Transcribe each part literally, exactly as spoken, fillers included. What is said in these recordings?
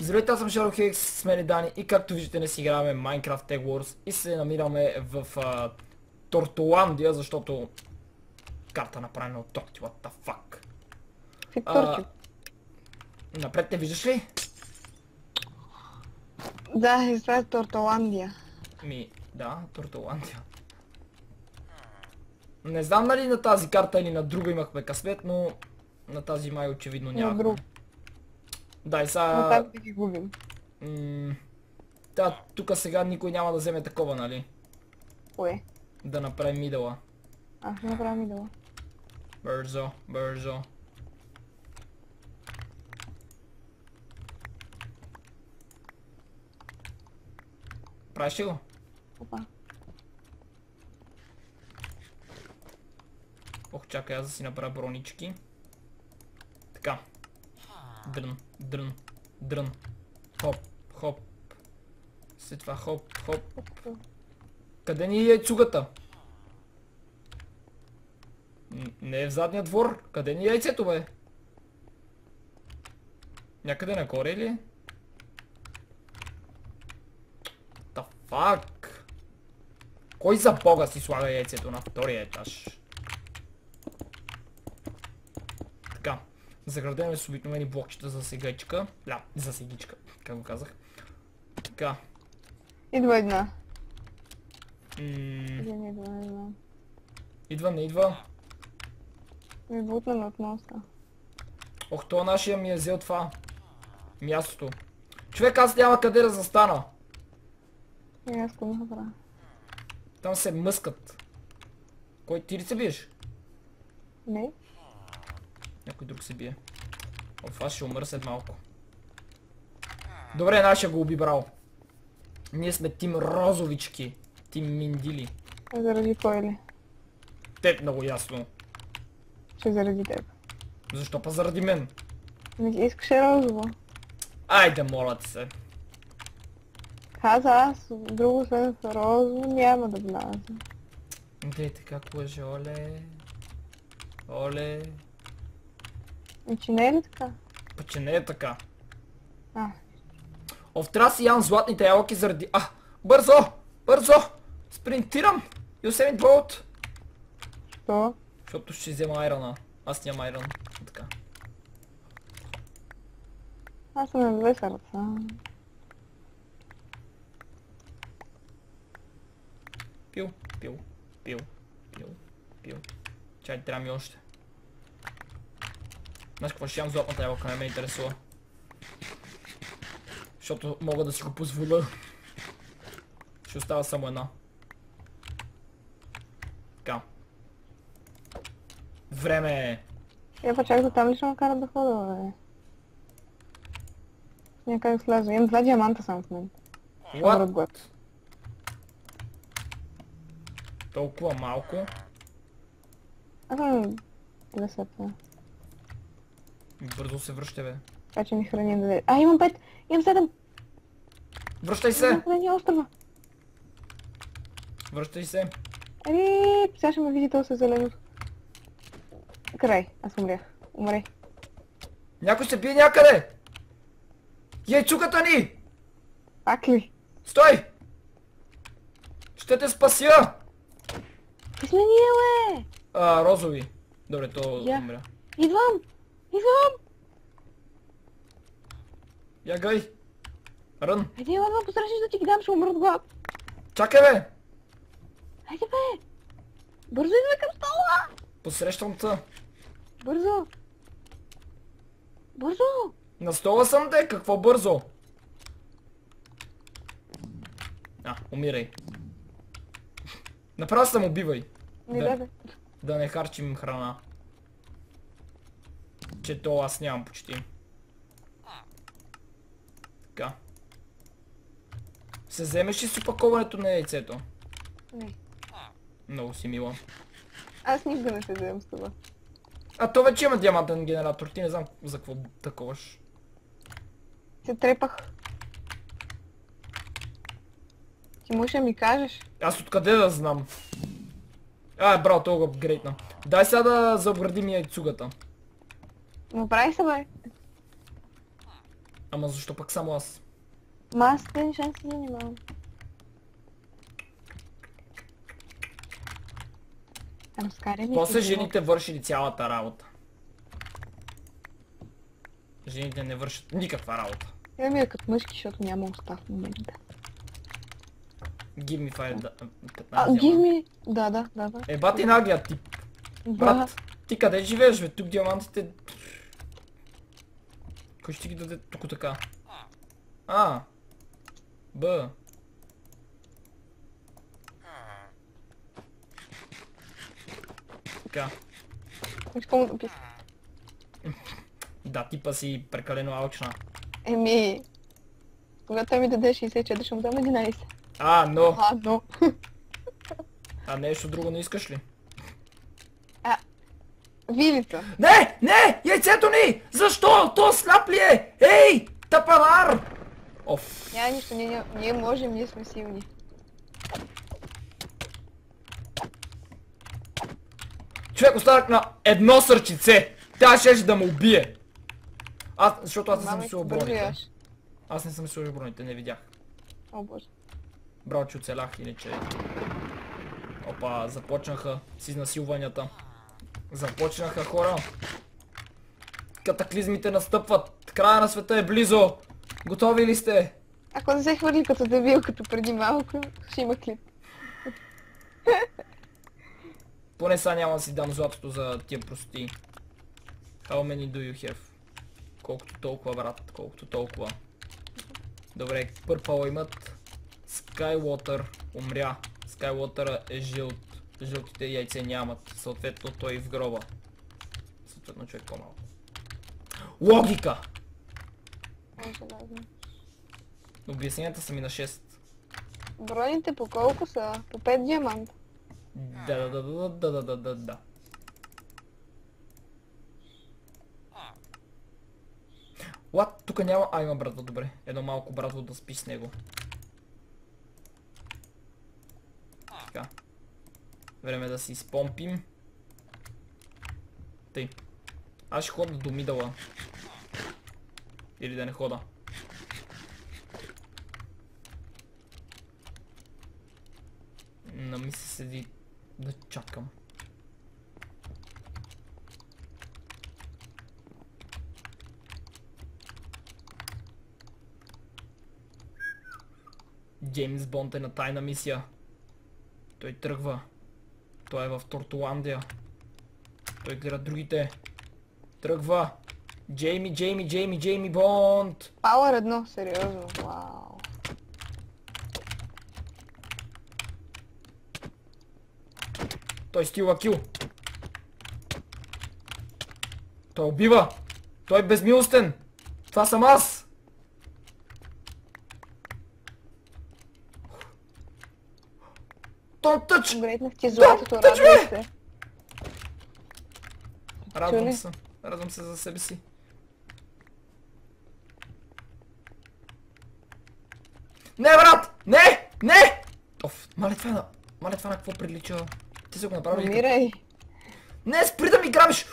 Здравейте, аз съм Шерлок Хикс, с мен е Дани и както виждате не си играваме Minecraft Egg Wars и се намираме в а, Тортоландия, защото карта направена от торти, what the fuck. А, напред те виждаш ли? Да, и това е Тортоландия. Ми, да, Тортоландия. Не знам нали на тази карта или на друга имахме късмет, но на тази май очевидно нямахме. На друг. Да, и сега... Но как да ги губим? М... Да, тук сега никой няма да вземе такова, нали? Кое? Да направим мидъла. А, ще направим мидъла. Бързо, бързо. Правиш ли го? Опа. Ох, чакай аз да си направя бронички. Така. Дрън, дрън, дрън. Хоп, хоп. След това хоп, хоп. Къде ни е яйцугата? Н не е в задния двор. Къде ни е яйцето, бе? Някъде нагоре ли? The fuck? Кой за бога си слага яйцето на втория етаж? Така. Заградеме с обикновени блокчета за сегайчика. Да, за сегичка, как го казах. Така. Идва една. М Един идва, не знам. идва, не идва. Ми бутнаме от моста. Ох, това нашия ми е взел това. Мястото. Човек, аз няма къде да застана. И аз го направя. Там се мъскат. Кой ти ли се биеш? Не? Някой друг се бие. Оф, аз ще умра след малко. Добре, нашия го уби, браво. Ние сме тим розовички. Тим миндили. А заради кой ли? Теб много ясно. Ще заради теб. Защо па заради мен? Не искаше розово. Айде, моля ти се. Каза аз, друго освен в розово няма да вляза. Дете как лъже, оле. Оле. И че не е ли така? Па че не е така. А. Оф, трябва да си ям златните ябълки заради... А! Бързо! Бързо! Спринтирам! Юсемит болт! Що? Защото ще взема айрона. Аз нямам айрон. Така. Аз съм на две сърца. Пил, пил, пил, пил, пил. Чай, трябва ми още. Знаеш какво ще ям златната ябълка, не ме интересува. Защото мога да си го позволя. Ще остава само една. Така. Време е. Я па чак до там ли ще ме карат да хода, бе? Някак да сляза. Имам два диаманта само в мен. What? Толкова малко. Аз съм две сърца. Бързо се връща, бе. Така че ми храни да даде. А, имам пет! Имам седем! Връщай се! Имам храни острова! Връщай се! Ери, сега ще ме види този зеленов. Край, аз умрях. Умрей. Някой се бие някъде! Яйцуката ни! Пак ли? Стой! Ще те спася! Ти сме ние, бе! А, розови. Добре, то Я. умря. Идвам! Идвам! Ягай! Рън! Айде, ладно, посрещаш да ти ги дам, ще умра от глад. Чакай, бе! Айде, бе! Бързо идвай към стола! Посрещам те. Бързо! Бързо! На стола съм те, какво бързо? А, умирай. Направо съм убивай. Не Да. да, бе. Да не харчим храна. Че то аз нямам почти. Така. Се вземеш ли с опаковането на яйцето? Не. Много си мила. Аз никога не се вземам с това. А то вече има диамантен генератор, ти не знам за какво таковаш. Се трепах. Ти можеш да ми кажеш? Аз откъде да знам? А, браво, това го апгрейдна. Дай сега да заобградим яйцугата. Но прави се, бе. Ама защо пък само аз? Ма аз те неща не се занимавам. Разкарай ми. После жените вършили цялата работа. Жените не вършат никаква работа. Я ми е като мъжки, защото няма уста в момента. Give me fire, да, А, петнайсет give диаманта. me... Да, да, да, да. Е, бати наглия тип. Да. Брат, ти къде живееш, бе? Тук диамантите... Кой ще ти ги даде тук така? А. Б. Така. Искам да писа. Да, типа си прекалено алчна. Еми... Когато той ми даде шейсет и четири, ще му дам единайсет. А, но. А, но... А нещо друго не искаш ли? Вилица. Не! Не! Яйцето ни! Защо? То сляп ли е? Ей! Тапанар! Оф. Няма нищо, ние, ние, ние можем, ние сме силни. Човек останах на едно сърчице. Тя щеше да му убие. Аз, защото аз не съм Маме, сложил бързо броните. яш. Аз не съм сложил броните, не видях. О, боже. Браво, че оцелях, иначе... Опа, започнаха с изнасилванията. Започнаха, хора. Катаклизмите настъпват. Края на света е близо. Готови ли сте? Ако не се хвърли като дебил, като преди малко, ще има клип. Поне сега няма да си дам златото за тия прости. How many do you have? Колкото толкова, брат, колкото толкова. Добре, Purple имат. Skywwater умря. Skywwater е жълт. Жълтите яйце нямат. Съответно той в гроба. Съответно човек по-малко. Логика! Може да знам. Обясненията са ми на шест. Броните по колко са? По пет диаманта. Да, да, да, да, да, да, да, да. Лад, тук няма... А, има братва, добре. Едно малко братво да спи с него. Така. Време да си спомпим. Тъй. Аз ще хода до мидъла. Или да не хода. На ми се седи да чакам. Джеймс Бонд е на тайна мисия. Той тръгва. Той е в Тортоландия. Той гледа другите. Тръгва. Джейми, Джейми, Джейми, Джейми Бонд. Пауър едно, сериозно. Вау. Той стила кил. Той убива. Той е безмилостен. Това съм аз. Don't touch! Грейтнах ти златото, Да, тъчме! радвай се. Радвам Чули? се. Радвам се за себе си. Не, брат! Не! Не! Оф, мале това на... Мале това на какво прилича? Ти си го направи ли? Умирай. Не, спри да ми грабиш!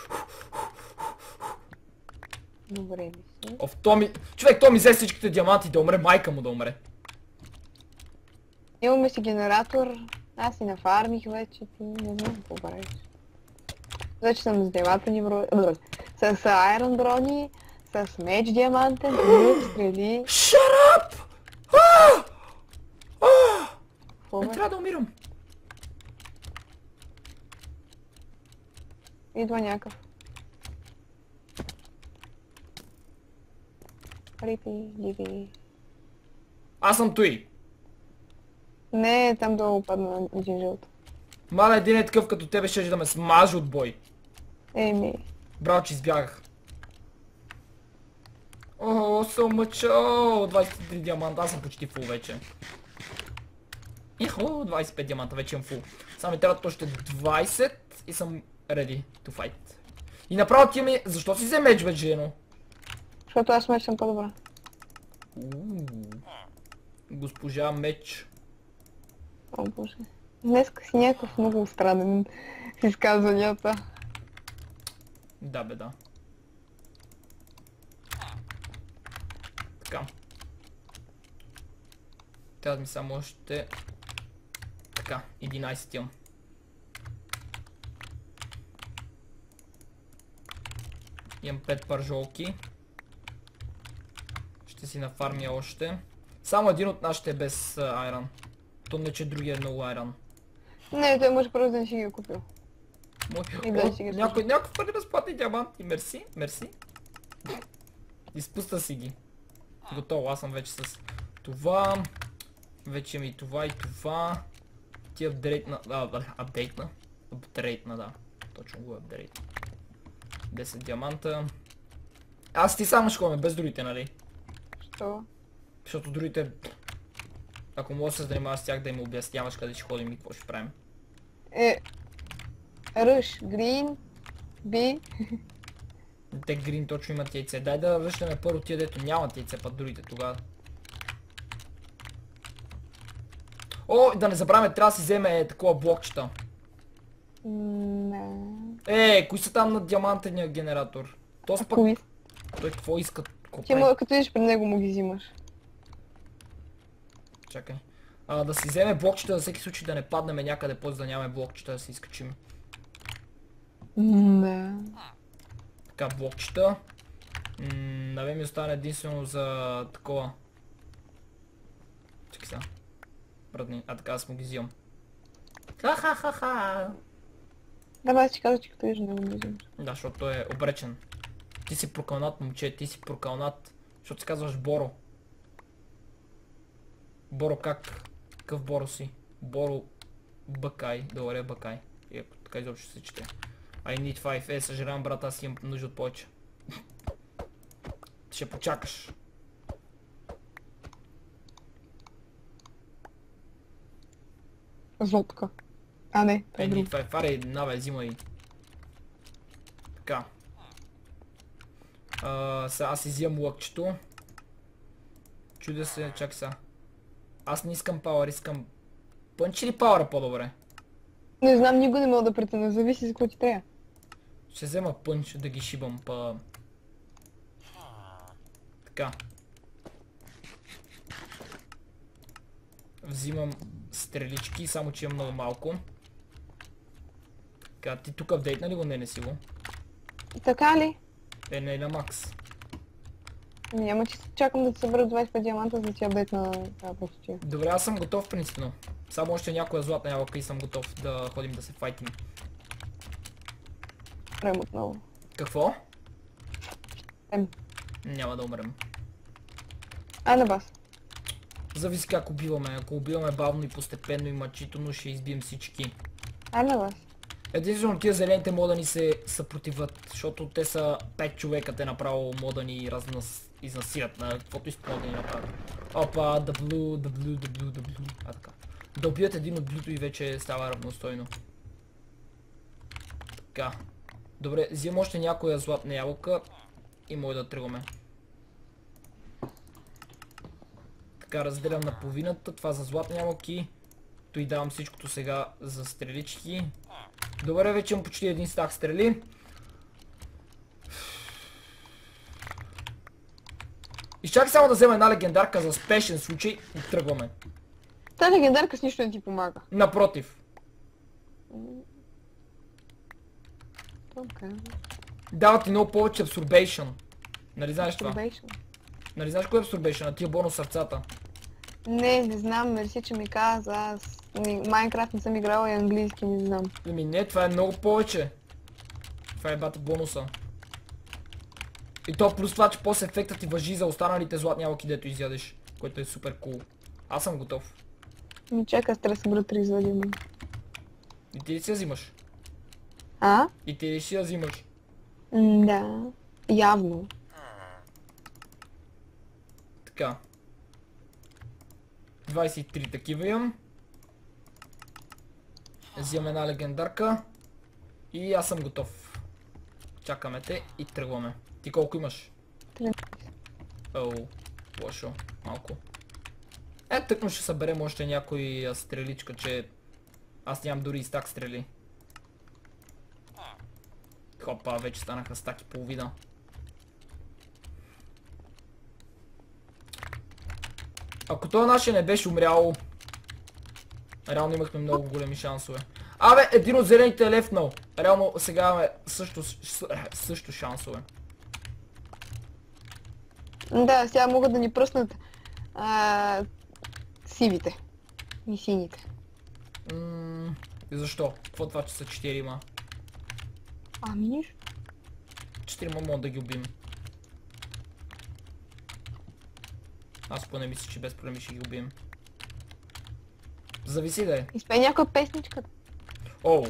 Добре ми си. Оф, то ми... Човек, то ми взе всичките диаманти да умре, майка му да умре. Имаме си генератор. Аз си нафармих вече, ти не знам какво правиш. Вече съм с диамантени брони, с айрон брони, с меч диамантен, лук, стрели. Shut up! Ah! Ah! Какво Не бе? трябва да умирам. Идва някакъв. Рипи, диви. Аз съм той. Не, там долу падна един жълт. Мале, един е такъв като тебе ще да ме смаже от бой. Еми, Браво, че избягах. О, so much. О, двайсет и три диаманта, аз съм почти фул вече. Ихо, двайсет и пет диаманта, вече имам фул. Само ми трябват още двайсет и съм ready to fight. И направо ти ми... Защо си взе меч, бе, жено? защото аз меч съм по-добра. Ууу. Госпожа меч. О боже. Днеска си някакъв много странен с изказванията. Да, бе, да. Така. Трябва ми само още... Така, единайсет имам. Имам пет пържолки. Ще си нафармя още. Само един от нашите е без айрон. То не, че другия е много айрон. Не, той може просто да не си ги е купил. Мой... И да О, си ги някой, някой първи разплатни диаманти. Мерси, мерси. Изпуста си ги. Готово, аз съм вече с това. Вече имам и това и това. Ти апдейтна... А, апдейтна? Апдейтна, да. Точно го апдейтна. десет диаманта. Аз ти само ще ходим, без другите, нали? Що? Защото другите... Ако мога да се занимаваш с тях да им обясняваш къде ще ходим и какво ще правим. Е... Ръж, грин, би... Те грин точно имат яйце. Дай да връщаме първо тия, дето нямат яйце, път другите тогава. О, да не забравяме, трябва да си вземе такова блокчета. Не... Е, кои са там на диамантения генератор? Този пък... Кои? Той какво иска? Какво Ти прави? му, като идеш пред него му ги взимаш. Чакай. А, да си вземе блокчета за всеки случай да не паднем някъде, после да нямаме блокчета да си изкачим. Не. Така, блокчета. На мен ми остана единствено за такова. Чакай сега. Братни, а така аз му ги взимам. Ха-ха-ха-ха. Да, бе, аз ти казах, че като идеш на него му ги взимаш. Да, защото той е обречен. Ти си прокълнат, момче, ти си прокълнат. Защото се казваш Боро. Боро как? Какъв Боро си? Боро Бакай. Добре, Бакай. И ако така изобщо се чете. I need five. Е, съжалявам, брат, аз имам нужда от повече. Ще почакаш. Злотка. А, не, това е I друго. need five. Аре, наве, взимай. Така. А, сега аз изимам лъкчето. Чудя се, чак сега. Аз не искам пауър, искам... Пънч или пауъра по-добре? Не знам, никога не мога да преценя, зависи за какво ти трябва. Ще взема пънч да ги шибам па... Така. Взимам стрелички, само че имам много малко. Така, ти тук апдейтна ли го? Не, не си го. Така ли? Е, не е на макс. Няма, че чакам да ти събера двайсет и пет диаманта, за да ти апдейт на тази простотия. Добре, аз съм готов принципно. Само още някоя златна ябълка и съм готов да ходим да се файтим. Прем отново. Какво? Ем. Няма да умрем. А, на вас. Зависи как убиваме. Ако убиваме бавно и постепенно и мъчително, ще избием всички. А, на вас. Единствено тия зелените мода ни се съпротиват, защото те са пет човека, те направо мода ни разнас... изнасират на каквото искат мода ни направят. Опа, the blue, the blue, the blue, the blue. А така. Да убият един от блюто и вече става равностойно. Така. Добре, взимам още някоя златна ябълка и може да тръгваме. Така, разделям на половината, това за златни ябълки. Той давам всичкото сега за стрелички. Добре, вече имам почти един стак стрели. Изчакай само да взема една легендарка за спешен случай и тръгваме. Та легендарка с нищо не ти помага. Напротив. Okay. Дава ти много повече absorption. Нали знаеш това? Absorption. Нали знаеш кое е absorption? На тия бонус сърцата. Не, не знам, мерси, че ми каза, аз Майнкрафт не съм играла и английски не знам. Ами не, това е много повече. Това е бата бонуса. И то плюс това, че после ефектът ти важи за останалите златни ябълки, дето изядеш. Което е супер кул. Аз съм готов. Ми чакай, аз трябва да събера три извадима. И ти ли си я взимаш? А? И ти ли си я взимаш? М, да. Явно. Така. двайсет и три такива имам. Взимам една легендарка. И аз съм готов. Чакаме те и тръгваме. Ти колко имаш? тринайсет. Оу, лошо. Малко. Е, тъкно ще съберем още някой стреличка, че аз нямам дори и стак стрели. Хопа, вече станаха стак и половина. Ако това наше не беше умрял, реално имахме много големи шансове. Абе, един от зелените е лефнал. Реално сега имаме също, също шансове. Да, сега могат да ни пръснат а, сивите и сините. М, защо? Какво това, че са четирима? Ами нищо. Четирима могат да ги убим. Аз поне мисля, че без проблеми ще ги убием. Зависи да е. Изпей някоя песничка. Оу.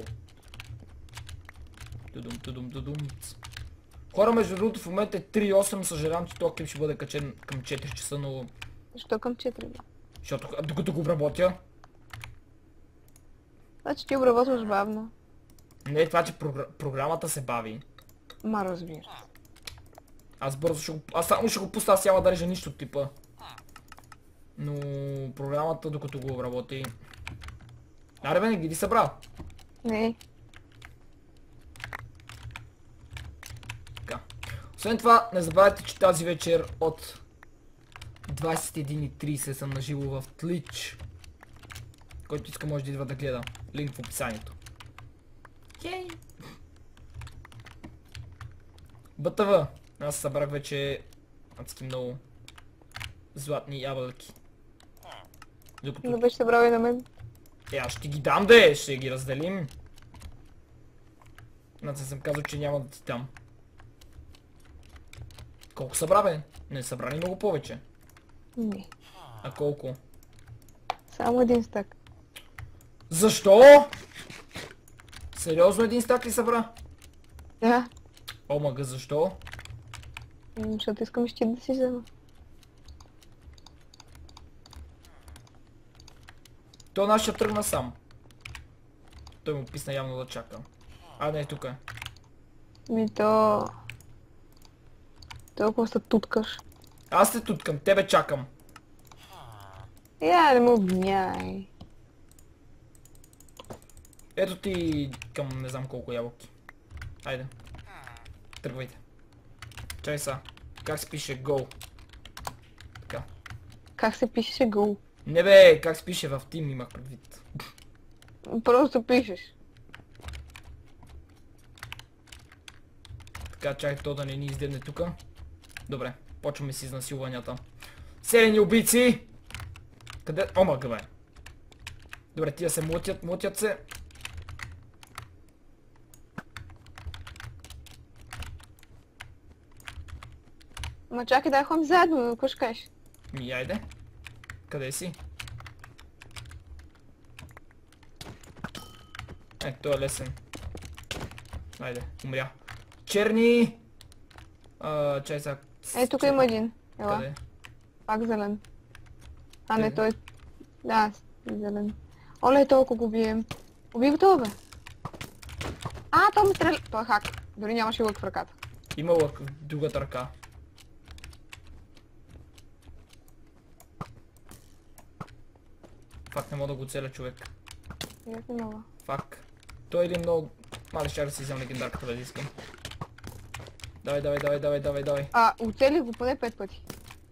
Тудум, тудум, тудум. Хора, между другото в момента е три и осем, съжалявам, че този клип ще бъде качен към четири часа, но... Защо към четири? Защото а, докато го обработя... Значи ти обработваш бавно. Не е това, че програ... програмата се бави. Ма разбира. Аз бързо ще го... Аз само ще го пуста, аз няма да режа нищо от типа. Но програмата, докато го обработи... Аре бе, не ги събрал. Не. Така. Освен това, не забравяйте, че тази вечер от двайсет и един и трийсет съм наживо в Twitch. Който иска може да идва да гледа. Линк в описанието. Йей! БТВ. Аз събрах вече адски много златни ябълки. Докато... Не беше събрал и на мен. Е, аз ще ги дам, де! Ще ги разделим. Значи съм казал, че няма да ти дам. Колко събра, бе? Не събрани много повече. Не. А колко? Само един стак. Защо? Сериозно един стак ли събра? Да. Омага, защо? М, Защото искам щит да си взема. Той наш ще тръгна сам. Той му писна явно да чака. А, не, тук е. Ми то... Толкова се туткаш. Аз те туткам, тебе чакам. Я, не му обвиняй. Ето ти към не знам колко ябълки. Айде. Тръгвайте. Чай са. Как се пише Go? Така. Как се пишеше Go? Не бе, как се пише в Team имах предвид. Просто пишеш. Така, чакай то да не ни издебне тука. Добре, почваме с изнасилванията. Селени убийци! Къде? Омага, бе. Добре, тия се мутят, мутят се. Ма чакай да ходим заедно, какво ще кажеш? Ми, айде. Къде си? Е, той е лесен. Айде, умря. Черни! А, чай сега. Е, тук има един. Ела, Къде? пак зелен. А не, Къде? той... Да, зелен. Оле, толкова го бием. Уби го това, бе. А, той ме стреля. Той е хак. Дори нямаше лък в ръката. Има лък в другата ръка. Фак, не мога да го целя, човек. И аз не мога. Фак. Той е един много... Мали, ще да си взема легендарката, да искам. Давай, давай, давай, давай, давай, давай. А, оцелих го поне пет пъти.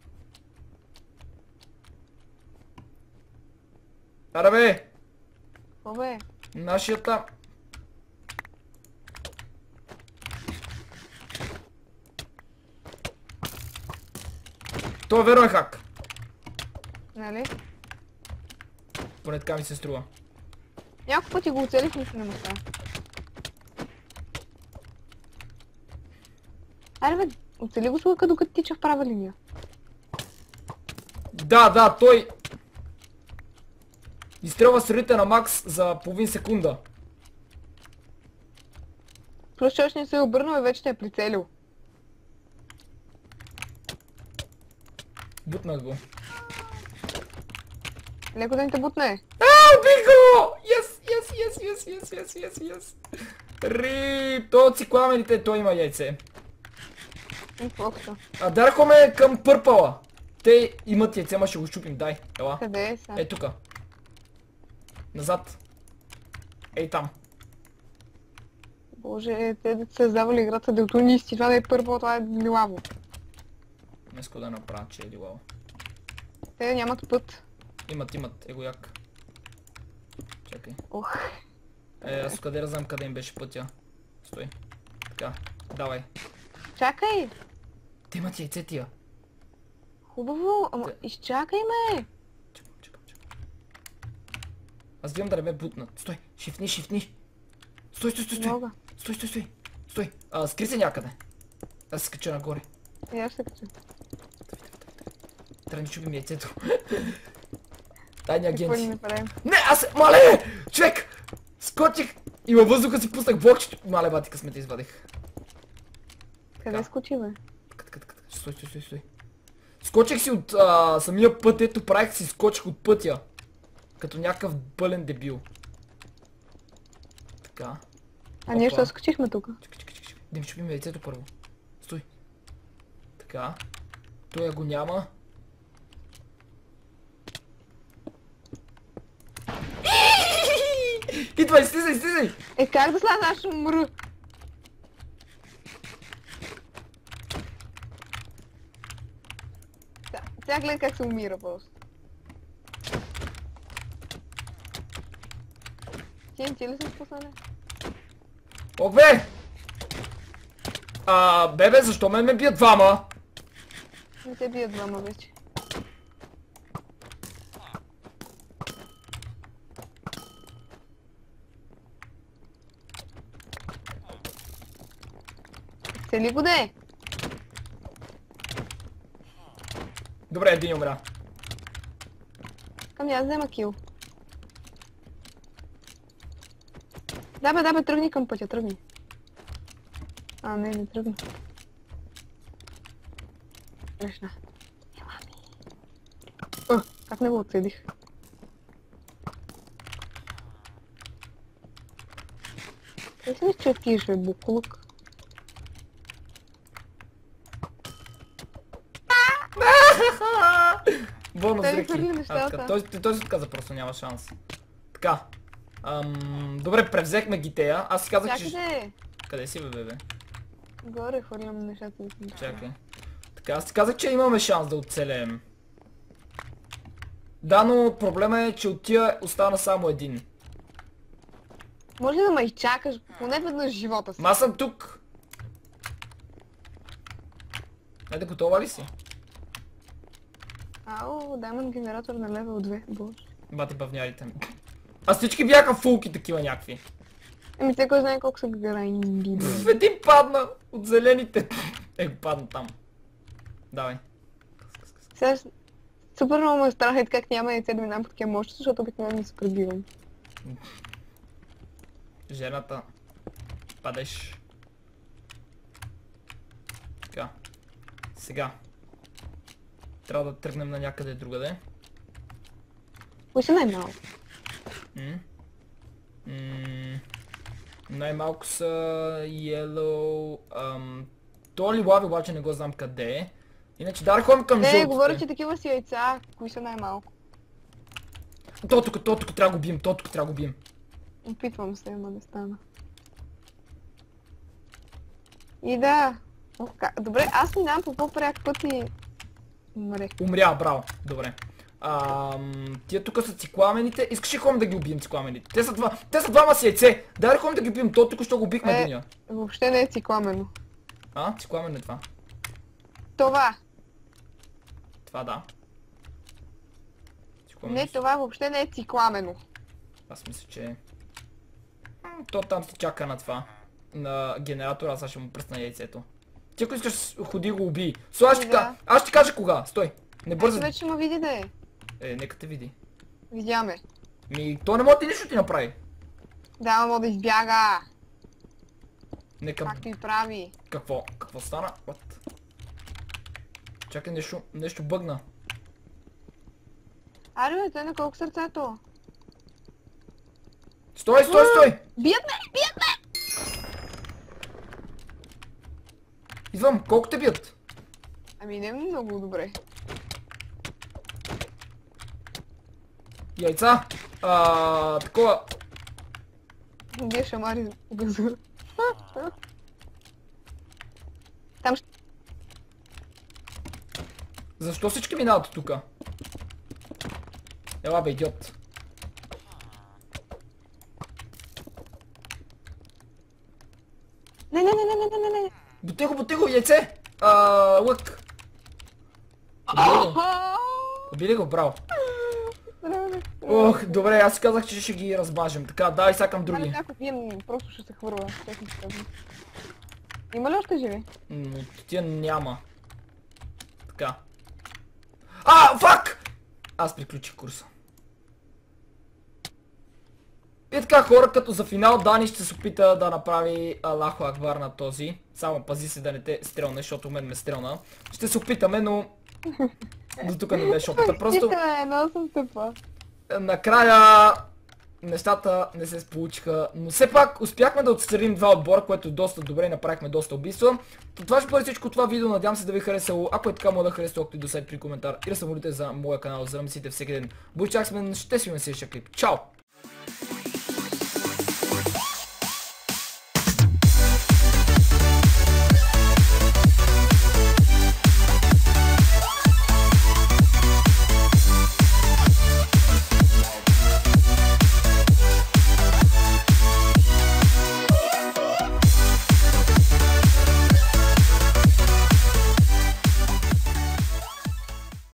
Ара бе! Какво бе? Нашията... Той верно е хак. Нали? Поне така ми се струва. Няколко пъти го оцелих, нищо не ме става. Айде бе, оцели го с лъка, докато тича в права линия. Да, да, той... изстрелва стрелите на Макс за половин секунда. Плюс че още не се е обърнал и вече те е прицелил. Бутнах го. Леко да ни те бутне. А, убих го! Yes, yes, yes, yes, yes, yes, yes, yes. Рип, той от цикламените, той има яйце. И колкото. А дарахме към пърпала. Те имат яйце, ма ще го щупим, дай. Ела. Къде е сега? Е тука. Назад. Ей там. Боже, те да се създавали играта делтунисти, това да е първо, това е лилаво. Днеска да направя, че е лилаво. Те нямат път. Имат, имат, его як. Чакай. Ох. Е, аз къде да знам къде им беше пътя. Стой. Така, давай. Чакай! Те имат яйце тия. Хубаво, ама Те- изчакай ме! Чакам, чакам, чакам. Аз гледам да не ме бутнат. Стой, шифни, шифни. Стой, стой, стой, стой. Мога. Стой, стой, стой. Стой. А, скри се някъде. Аз се скача нагоре. И аз ще кача. Трябва да чупим яйцето. Тайни Какво ли агенти. не правим? Не, аз се... Мале! Човек! Скочих и във въздуха си пуснах блокчето. Мале, бати, късмета извадих. Къде скочи, бе? Така, така, така. Стой, стой, стой, стой. Скочих си от а, самия път, ето правих си, скочих от пътя. Като някакъв бълен дебил. Така. А ние Опа. ще скочихме тук. Чакай, чакай, чакай. Да ми чупим яйцето първо. Стой. Така. Той го няма. Идвай, слизай, слизай! Е, как да сляза, аз ще умра? Сега- Сега гледай как се умира просто. Ти ти ли се спусна? Ок, бе! А, бебе, защо ме ме бият двама? Не те бият двама вече. Цели го де? Добре, един умря. Към я взема кил. Да бе, да бе, тръгни към пътя, тръгни. А, не, не тръгна. Грешна. О, как не го отседих? Къде си ми четиш, бе, буклук? Бонус Той ми реки. хвърли А, нещата. така, той, той се отказа, просто няма шанс. Така. Ам, добре, превзехме ги тея. Аз си казах, че... Чакайте! Къде си, бе, бе? Горе хвърлям нещата. да си Чакай. Така, аз си казах, че имаме шанс да оцелеем. Да, но проблема е, че от тия остана само един. Може ли да ме изчакаш поне веднъж в живота си? Ма аз съм тук. Айде, готова ли си? Ау, даймонд генератор на левел две. Боже. Бати бавнярите ми. А всички бяха фулки такива някакви. Еми, те кой знае колко са грайнди. В един падна от зелените. Е, падна там. Давай. Сега супер много ме страха и как няма яйце да минам по такива мощи, защото обикновено се пребивам. Жената. Падеш. Така. Сега. Трябва да тръгнем на някъде другаде. Кой са най-малко? М? М, най-малко са yellow... Ам... То ли лави, обаче не го знам къде е. Иначе да ходим към Не, жълтите. говоря, че такива си яйца. Кои са най-малко? То тук, то тук трябва да го бием, то тук трябва да го бием. Опитвам се, ама не стана. И да. Ох, как... Добре, аз минавам по по-пряк път и... Умре. Умря, браво. Добре. Ам, тия тук са цикламените. Искаш ли ходим да ги убием цикламените? Те са два. Те са двама с яйце. Дай да ходим да ги убием. То тук що го убихме Е. единия. Въобще не е цикламено. А? Цикламен е това. Това! Това да. Цикламен. Не, това въобще не е цикламено. Аз мисля, че... М, То там се чака на това. На генератора, аз ще му пръсна яйцето. Ти ако искаш, ходи го убий. Слай, аз ще Да. ка... Аз ще кажа кога. Стой. Не Ето бързай. вече ме види да е. Е, нека те види. Видяме. Ми, то не може да нищо ти направи. Да, ама да избяга. Нека... Както и прави. Какво? Какво стана? What? Чакай, нещо, нещо бъгна. Аре, бе, той на колко сърца е то? Стой, стой, стой! Бият ме! Бият ме! Идвам, колко те бият? Ами не много добре. Яйца! А, такова... Бия шамари по газа. Там ще... Защо всички минават тука? Ела бе, идиот. Не, не, не, не, не, не, не. Бутего, бутего, яйце! А, лък. Убили го. Убили го, браво. Ох, добре, аз си казах, че ще ги размажем. Така, давай сакам други. Някой един просто ще се хвърля. Има ли още живи? М, тия няма. Така. А, фак! Аз приключих курса. И така, хора, като за финал Дани ще се опита да направи Аллаху Акбар на този. Само пази се да не те стрелне, защото мен ме стрелна. Ще се опитаме, но... До тук не беше опита. Просто... Стига, но съм тъпа. Накрая... Нещата не се получиха, но все пак успяхме да отстраним два отбора, което е доста добре и направихме доста убийства. Това ще бъде всичко това видео, надявам се да ви е харесало. Ако е така, моля да харесате, ако и до сайт при коментар и да се молите за моя канал, за да мислите всеки ден. Бойчак сме, ще си имаме следващия клип. Чао!